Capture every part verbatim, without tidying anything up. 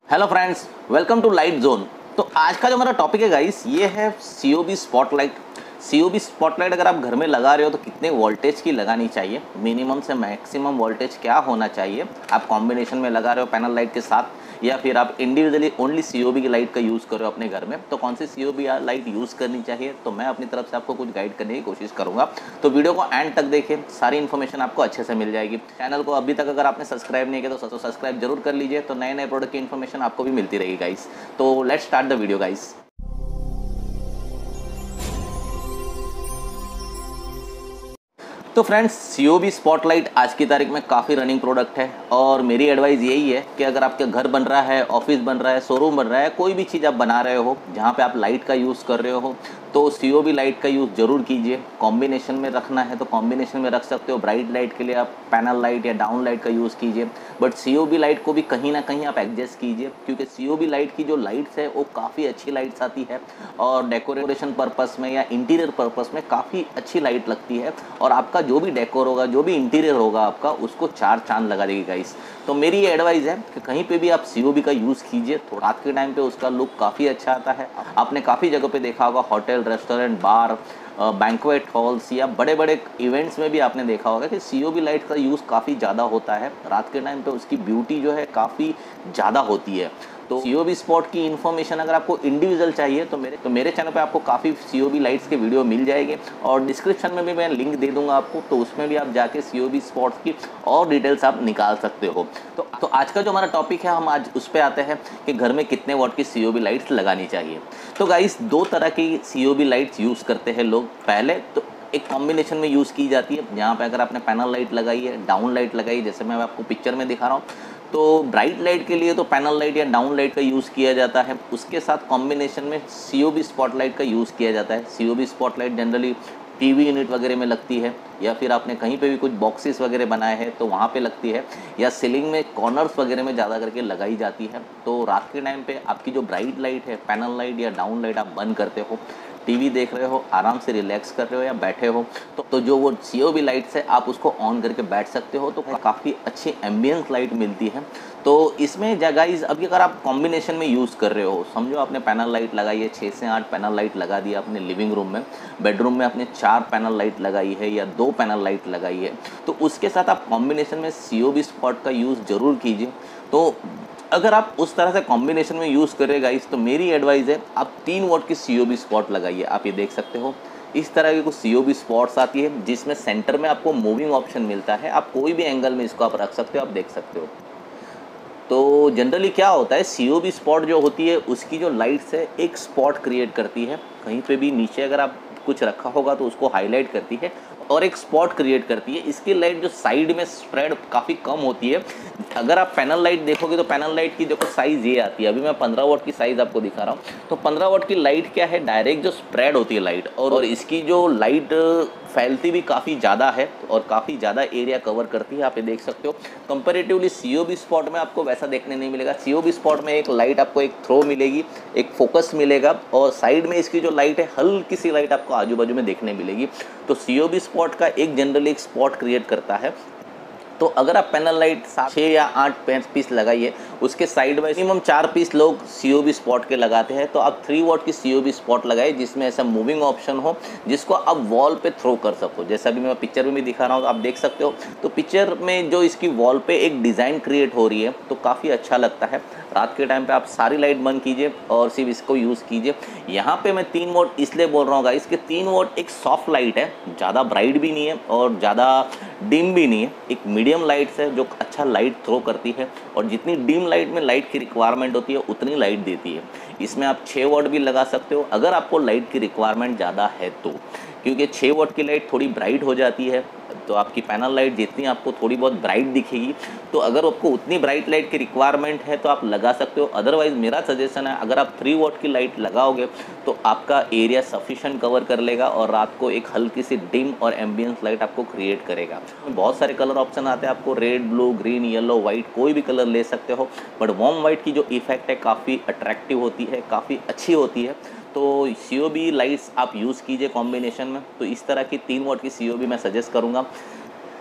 Hello friends, welcome to light zone. तो आज का जो हमारा टॉपिक है गाइस, ये है C O B spotlight. C O B spotlight अगर आप घर में लगा रहे हो तो कितने वोल्टेज की लगानी चाहिए, मिनिमम से मैक्सिमम वोल्टेज क्या होना चाहिए, आप कॉम्बिनेशन में लगा रहे हो पैनल लाइट के साथ या फिर आप individually only C O B की लाइट का यूज़ कर रहे हो अपने घर में, तो कौन सी C O B light use करनी चाहिए। तो मैं अपनी तरफ से आपको कुछ गाइड करने की कोशिश करूँगा। तो वीडियो को एंड तक देखें, सारी इन्फॉर्मेशन आपको अच्छे से मिल जाएगी। चैनल को अभी तक अगर आपने सब्सक्राइब नहीं किया तो सब्सक्राइब जरूर कर लीजिए, तो नए नए प्रोडक्ट की इन्फॉर्मेशन आपको भी मिलती रहेगी गाइस। तो let's start the video guys. तो friends, C O B spotlight आज की तारीख में काफ़ी रनिंग प्रोडक्ट है और मेरी एडवाइस यही है कि अगर आपके घर बन रहा है, ऑफिस बन रहा है, शोरूम बन रहा है, कोई भी चीज़ आप बना रहे हो जहाँ पे आप लाइट का यूज़ कर रहे हो तो सी ओ बी लाइट का यूज़ ज़रूर कीजिए। कॉम्बिनेशन में रखना है तो कॉम्बिनेशन में रख सकते हो। ब्राइट लाइट के लिए आप पैनल लाइट या डाउन लाइट का यूज़ कीजिए, but C O B light को भी कहीं ना कहीं आप एडजस्ट कीजिए, क्योंकि सी ओ बी लाइट की जो लाइट्स है वो काफ़ी अच्छी लाइट्स आती है और डेकोरेशन पर्पस में या इंटीरियर पर्पस में काफ़ी अच्छी लाइट लगती है और आपका जो भी डेकोर होगा, जो भी इंटीरियर होगा आपका, उसको चार चांद लगा देगी गाइस। तो मेरी ये एडवाइस है कि कहीं पे भी आप सी ओ बी का यूज़ कीजिए, तो रात के टाइम पे उसका लुक काफ़ी अच्छा आता है। आपने काफ़ी जगह पे देखा होगा, hotel, restaurant, bar, banquet halls या बड़े बड़े इवेंट्स में भी आपने देखा होगा कि सी ओ बी लाइट का यूज़ काफ़ी ज़्यादा होता है। रात के टाइम पे उसकी ब्यूटी जो है काफ़ी ज़्यादा होती है। तो सी ओ बी स्पॉट की इन्फॉर्मेशन अगर आपको इंडिविजुअल चाहिए तो मेरे तो मेरे चैनल पे आपको काफ़ी सी ओ बी लाइट्स के वीडियो मिल जाएंगे और डिस्क्रिप्शन में भी मैं लिंक दे दूंगा आपको, तो उसमें भी आप जाके सी ओ बी स्पॉट्स की और डिटेल्स आप निकाल सकते हो। तो तो आज का जो हमारा टॉपिक है, हम आज उस पर आते हैं कि घर में कितने वॉट की सी ओ बी लाइट्स लगानी चाहिए। तो गाइस, दो तरह की C O B lights use करते हैं लोग। पहले तो एक कॉम्बिनेशन में यूज़ की जाती है, जहाँ पे अगर आपने पैनल लाइट लगाई है, डाउन लाइट लगाई, जैसे मैं आपको पिक्चर में दिखा रहा हूँ, तो ब्राइट लाइट के लिए तो पैनल लाइट या डाउन लाइट का यूज़ किया जाता है। उसके साथ कॉम्बिनेशन में सी ओ बी स्पॉटलाइट का यूज़ किया जाता है। C O B spotlight generally T V unit वगैरह में लगती है या फिर आपने कहीं पे भी कुछ बॉक्सेस वगैरह बनाए हैं तो वहाँ पे लगती है, या सीलिंग में कॉर्नर्स वगैरह में ज़्यादा करके लगाई जाती है। तो रात के टाइम पे आपकी जो ब्राइट लाइट है, पैनल लाइट या डाउन लाइट आप बंद करते हो, टीवी देख रहे हो, आराम से रिलैक्स कर रहे हो या बैठे हो, तो, तो जो वो सी ओ बी लाइट्स है आप उसको ऑन करके बैठ सकते हो, तो काफ़ी अच्छी एम्बियंस लाइट मिलती है। तो इसमें गाइस, अभी अगर आप कॉम्बिनेशन में यूज़ कर रहे हो, समझो आपने पैनल लाइट लगाई है, छः से आठ पैनल लाइट लगा दिया अपने लिविंग रूम में, बेडरूम में आपने चार पैनल लाइट लगाई है या दो पैनल लाइट लगाई है, तो उसके साथ आप कॉम्बिनेशन में सी ओ बी स्पॉट का यूज़ ज़रूर कीजिए। तो अगर आप उस तरह से कॉम्बिनेशन में यूज़ करें गाइस, तो मेरी एडवाइस है आप तीन वॉट की सी ओ बी स्पॉट लगाइए। आप ये देख सकते हो, इस तरह की कुछ सी ओ बी स्पॉट्स आती है जिसमें सेंटर में आपको मूविंग ऑप्शन मिलता है। आप कोई भी एंगल में इसको आप रख सकते हो, आप देख सकते हो। तो जनरली क्या होता है, सी ओ बी स्पॉट जो होती है उसकी जो लाइट्स है एक स्पॉट क्रिएट करती है। कहीं पे भी नीचे अगर आप कुछ रखा होगा तो उसको हाईलाइट करती है और एक स्पॉट क्रिएट करती है। इसकी लाइट जो साइड में स्प्रेड काफ़ी कम होती है। अगर आप पैनल लाइट देखोगे तो पैनल लाइट की देखो साइज़ ये आती है। अभी मैं पंद्रह वॉट की साइज़ आपको दिखा रहा हूँ। तो पंद्रह वॉट की लाइट क्या है, डायरेक्ट जो स्प्रेड होती है लाइट, और, और इसकी जो लाइट फैलती भी काफ़ी ज़्यादा है और काफ़ी ज़्यादा एरिया कवर करती है। आप ये देख सकते हो। Comparatively C O B spot में आपको वैसा देखने नहीं मिलेगा। सी ओ बी स्पॉट में एक लाइट आपको एक थ्रो मिलेगी, एक फोकस मिलेगा और साइड में इसकी जो लाइट है हल्की सी लाइट आपको आजू बाजू में देखने मिलेगी। तो सी ओ बी स्पॉट का एक जनरली एक स्पॉट क्रिएट करता है। तो अगर आप पैनल लाइट सात छः या आठ पीस लगाइए, उसके साइड में मिनिमम चार पीस लोग सी ओ बी स्पॉट के लगाते हैं, तो आप थ्री वॉट की सी ओ बी स्पॉट लगाइए जिसमें ऐसा मूविंग ऑप्शन हो जिसको आप वॉल पे थ्रो कर सको। जैसा अभी मैं पिक्चर में भी दिखा रहा हूँ, आप देख सकते हो। तो पिक्चर में जो इसकी वॉल पे एक डिज़ाइन क्रिएट हो रही है तो काफ़ी अच्छा लगता है। रात के टाइम पे आप सारी लाइट बंद कीजिए और सिर्फ इसको यूज़ कीजिए। यहाँ पे मैं तीन वोट इसलिए बोल रहा हूँ गाइस कि तीन वोट एक सॉफ्ट लाइट है, ज़्यादा ब्राइट भी नहीं है और ज़्यादा डिम भी नहीं है, एक मीडियम लाइट्स है जो अच्छा लाइट थ्रो करती है और जितनी डिम लाइट में लाइट की रिक्वायरमेंट होती है उतनी लाइट देती है। इसमें आप छः वोट भी लगा सकते हो अगर आपको लाइट की रिक्वायरमेंट ज़्यादा है तो, क्योंकि छः वोट की लाइट थोड़ी ब्राइट हो जाती है। तो आपकी पैनल लाइट जितनी आपको थोड़ी बहुत ब्राइट दिखेगी, तो अगर आपको उतनी ब्राइट लाइट की रिक्वायरमेंट है तो आप लगा सकते हो। अदरवाइज़ मेरा सजेशन है, अगर आप थ्री वॉट की लाइट लगाओगे तो आपका एरिया सफिशेंट कवर कर लेगा और रात को एक हल्की सी डिम और एम्बियंस लाइट आपको क्रिएट करेगा। बहुत सारे कलर ऑप्शन आते हैं, आपको red, blue, green, yellow, white कोई भी कलर ले सकते हो, बट वार्म वाइट की जो इफेक्ट है काफ़ी अट्रैक्टिव होती है, काफ़ी अच्छी होती है। तो सी ओ बी लाइट्स आप यूज़ कीजिए कॉम्बिनेशन में। तो इस तरह की तीन वॉट की सी ओ बी मैं सजेस्ट करूँगा।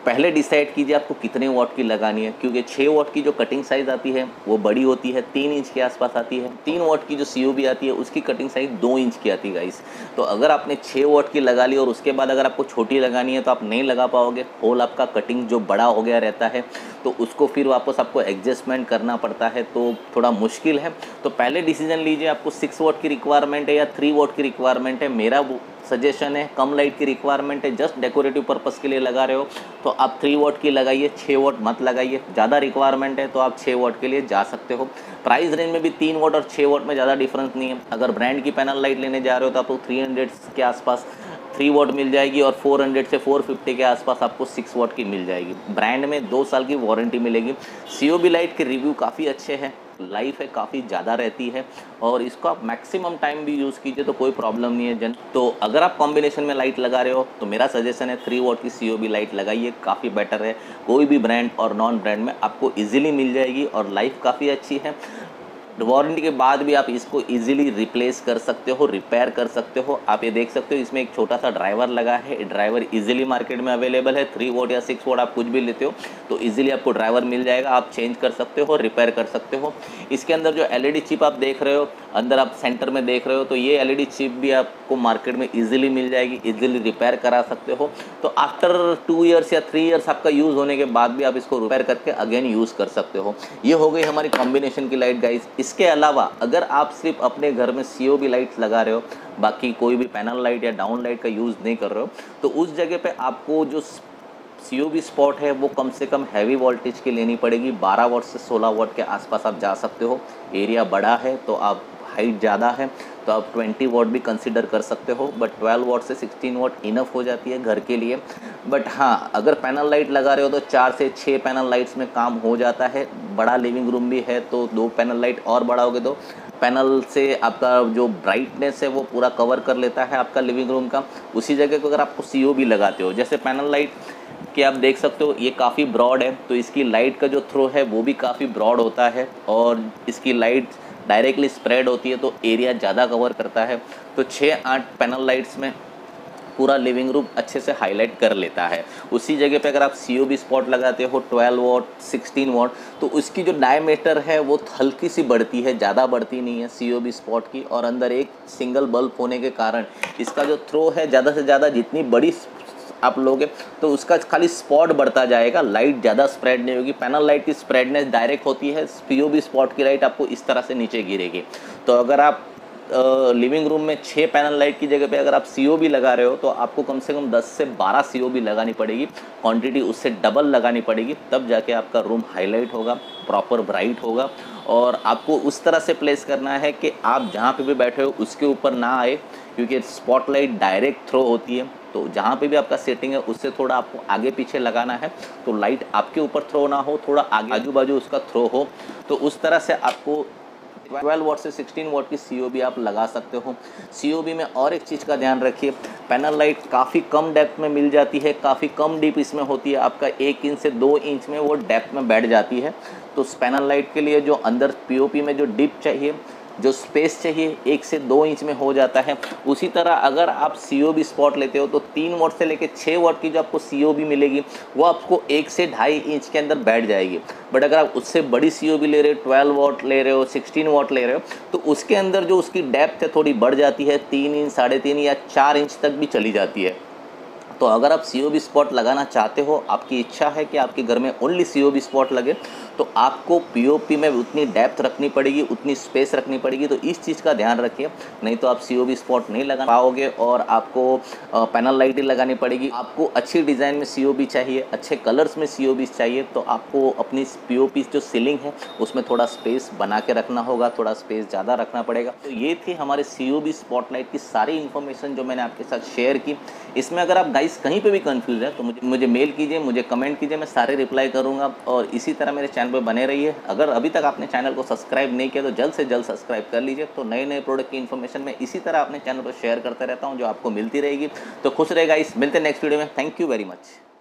पहले डिसाइड कीजिए आपको कितने वॉट की लगानी है, क्योंकि छः वॉट की जो कटिंग साइज़ आती है वो बड़ी होती है, तीन इंच के आसपास आती है। तीन वॉट की जो सीओबी आती है उसकी कटिंग साइज़ दो इंच की आती है गाइस। तो अगर आपने छः वॉट की लगा ली और उसके बाद अगर आपको छोटी लगानी है तो आप नहीं लगा पाओगे, होल आपका कटिंग जो बड़ा हो गया रहता है तो उसको फिर वापस आपको एडजस्टमेंट करना पड़ता है, तो थोड़ा मुश्किल है। तो पहले डिसीजन लीजिए आपको सिक्स वॉट की रिक्वायरमेंट है या थ्री वॉट की रिक्वायरमेंट है। मेरा सजेशन है कम लाइट की रिक्वायरमेंट है, जस्ट डेकोरेटिव पर्पस के लिए लगा रहे हो तो आप थ्री वॉट की लगाइए, छः वॉट मत लगाइए। ज़्यादा रिक्वायरमेंट है तो आप छः वॉट के लिए जा सकते हो। प्राइस रेंज में भी तीन वॉट और छः वॉट में ज़्यादा डिफरेंस नहीं है। अगर ब्रांड की पैनल लाइट लेने जा रहे हो तो आपको थ्री हंड्रेड के आसपास थ्री वॉट मिल जाएगी और फोर हंड्रेड से फोर फिफ्टी के आसपास आपको सिक्स वॉट की मिल जाएगी। ब्रांड में दो साल की वारंटी मिलेगी। सीओबी लाइट के रिव्यू काफ़ी अच्छे हैं, लाइफ है काफ़ी ज़्यादा रहती है और इसको आप मैक्सिमम टाइम भी यूज़ कीजिए तो कोई प्रॉब्लम नहीं है जन। तो अगर आप कॉम्बिनेशन में लाइट लगा रहे हो तो मेरा सजेशन है थ्री वॉट की सीओबी लाइट लगाइए, काफ़ी बेटर है। कोई भी ब्रांड और नॉन ब्रांड में आपको इजीली मिल जाएगी और लाइफ काफ़ी अच्छी है। वारंटी के बाद भी आप इसको इजीली रिप्लेस कर सकते हो, रिपेयर कर सकते हो। आप ये देख सकते हो इसमें एक छोटा सा ड्राइवर लगा है। ड्राइवर इजीली मार्केट में अवेलेबल है। थ्री वोट या सिक्स वोट आप कुछ भी लेते हो तो इजीली आपको ड्राइवर मिल जाएगा, आप चेंज कर सकते हो, रिपेयर कर सकते हो। इसके अंदर जो एलईडी चिप आप देख रहे हो, अंदर आप सेंटर में देख रहे हो, तो ये एलईडी चिप भी आपको मार्केट में इजीली मिल जाएगी, इजीली रिपेयर करा सकते हो। तो आफ्टर टू ईयर्स या थ्री ईयर्स आपका यूज़ होने के बाद भी आप इसको रिपेयर करके अगेन यूज़ कर सकते हो। ये हो गई हमारी कॉम्बिनेशन की लाइट गाइस। इसके अलावा अगर आप सिर्फ अपने घर में सीओबी लाइट्स लगा रहे हो, बाकी कोई भी पैनल लाइट या डाउन लाइट का यूज़ नहीं कर रहे हो, तो उस जगह पे आपको जो सीओबी स्पॉट है वो कम से कम हैवी वोल्टेज की लेनी पड़ेगी। बारह वॉट से सोलह वॉट के आसपास आप जा सकते हो। एरिया बड़ा है तो आप हाइट ज़्यादा है तो आप ट्वेंटी वॉट भी कंसिडर कर सकते हो, बट ट्वेल्व वॉट से सिक्सटीन वॉट इनफ हो जाती है घर के लिए। बट हाँ, अगर पैनल लाइट लगा रहे हो तो चार से छः पैनल लाइट्स में काम हो जाता है। बड़ा लिविंग रूम भी है तो दो पैनल लाइट और बढ़ाओगे तो पैनल से आपका जो ब्राइटनेस है वो पूरा कवर कर लेता है आपका लिविंग रूम का। उसी जगह को अगर आपको सीओबी लगाते हो, जैसे पैनल लाइट कि आप देख सकते हो ये काफ़ी ब्रॉड है तो इसकी लाइट का जो थ्रो है वो भी काफ़ी ब्रॉड होता है और इसकी लाइट डायरेक्टली स्प्रेड होती है तो एरिया ज़्यादा कवर करता है। तो छः आठ पैनल लाइट्स में पूरा लिविंग रूम अच्छे से हाईलाइट कर लेता है। उसी जगह पे अगर आप सीओबी स्पॉट लगाते हो ट्वेल्व वॉट सिक्सटीन वॉट तो उसकी जो डायमीटर है वो हल्की सी बढ़ती है, ज़्यादा बढ़ती नहीं है सीओबी स्पॉट की। और अंदर एक सिंगल बल्ब होने के कारण इसका जो थ्रो है ज़्यादा से ज़्यादा जितनी बड़ी आप लोगे तो उसका खाली स्पॉट बढ़ता जाएगा, लाइट ज़्यादा स्प्रेड नहीं होगी। पैनल लाइट की स्प्रेडनेस डायरेक्ट होती है, सीओबी स्पॉट की लाइट आपको इस तरह से नीचे गिरेगी। तो अगर आप लिविंग रूम में छः पैनल लाइट की जगह पे अगर आप सीओबी लगा रहे हो तो आपको कम से कम दस से बारह सीओबी लगानी पड़ेगी, क्वांटिटी उससे डबल लगानी पड़ेगी, तब जाके आपका रूम हाईलाइट होगा, प्रॉपर ब्राइट होगा। और आपको उस तरह से प्लेस करना है कि आप जहाँ पे भी बैठे हो उसके ऊपर ना आए, क्योंकि स्पॉटलाइट डायरेक्ट थ्रो होती है। तो जहाँ पे भी आपका सेटिंग है उससे थोड़ा आपको आगे पीछे लगाना है तो लाइट आपके ऊपर थ्रो ना हो, थोड़ा आगे आजू बाजू उसका थ्रो हो। तो उस तरह से आपको ट्वेल्व वॉट से सिक्सटीन वॉट की सीओबी आप लगा सकते हो। सीओबी में और एक चीज़ का ध्यान रखिए, पैनल लाइट काफ़ी कम डेप्थ में मिल जाती है, काफ़ी कम डीप इसमें होती है। आपका एक इंच से दो इंच में वो डेप्थ में बैठ जाती है। तो पैनल लाइट के लिए जो अंदर पीओपी में जो डीप चाहिए, जो स्पेस चाहिए, एक से दो इंच में हो जाता है। उसी तरह अगर आप सीओबी स्पॉट लेते हो तो तीन वॉट से लेकर छः वॉट की जो आपको सीओबी मिलेगी वो आपको एक से ढाई इंच के अंदर बैठ जाएगी। बट अगर आप उससे बड़ी सीओबी ले रहे हो, ट्वेल्व वॉट ले रहे हो, सिक्सटीन वॉट ले रहे हो, तो उसके अंदर जो उसकी डेप्थ है थोड़ी बढ़ जाती है, तीन इंच साढ़े तीन या चार इंच तक भी चली जाती है। तो अगर आप सीओबी स्पॉट लगाना चाहते हो, आपकी इच्छा है कि आपके घर में ओनली सीओबी स्पॉट लगे, तो आपको पीओपी में उतनी डेप्थ रखनी पड़ेगी, उतनी स्पेस रखनी पड़ेगी। तो इस चीज़ का ध्यान रखिए, नहीं तो आप सीओबी स्पॉट नहीं लगा पाओगे और आपको पैनल लाइट ही लगानी पड़ेगी। आपको अच्छी डिज़ाइन में सीओबी चाहिए, अच्छे कलर्स में सीओबी चाहिए, तो आपको अपनी पीओपी जो सीलिंग है उसमें थोड़ा स्पेस बना के रखना होगा, थोड़ा स्पेस ज़्यादा रखना पड़ेगा। तो ये थी हमारे सीओबी स्पॉटलाइट की सारी इन्फॉर्मेशन जो मैंने आपके साथ शेयर की। इसमें अगर आप गाइस कहीं पे भी कंफ्यूज है तो मुझे मुझे मेल कीजिए, मुझे कमेंट कीजिए, मैं सारे रिप्लाई करूँगा। और इसी तरह मेरे चैनल पर बने रहिए। अगर अभी तक आपने चैनल को सब्सक्राइब नहीं किया तो जल्द से जल्द सब्सक्राइब कर लीजिए। तो नए नए प्रोडक्ट की इन्फॉर्मेशन मैं इसी तरह अपने चैनल पर शेयर करते रहता हूँ जो आपको मिलती रहेगी। तो खुश रहेगा। इस मिलते नेक्स्ट वीडियो में। Thank you very much.